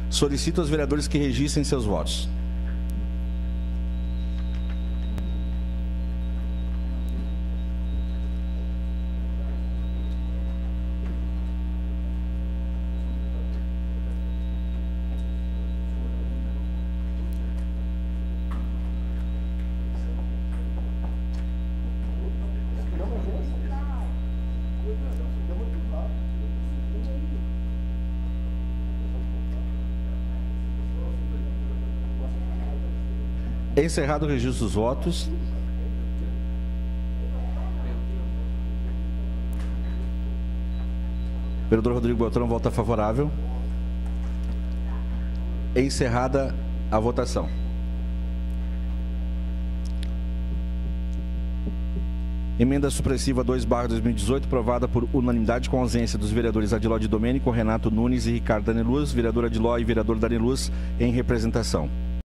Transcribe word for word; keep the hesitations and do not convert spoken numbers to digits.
Solicito aos vereadores que registrem seus votos. Encerrado o registro dos votos. Vereador Rodrigo Beltrão, vota favorável. Encerrada a votação. Emenda supressiva dois barra dois mil e dezoito, aprovada por unanimidade com a ausência dos vereadores Adiló de Domênico, Renato Nunes e Ricardo Daneluz, vereador Adiló e vereador Daneluz em representação.